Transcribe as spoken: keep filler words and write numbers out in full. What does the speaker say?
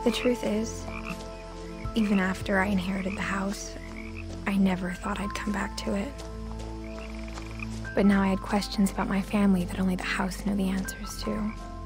The truth is, even after I inherited the house, I never thought I'd come back to it. But now I had questions about my family that only the house knew the answers to.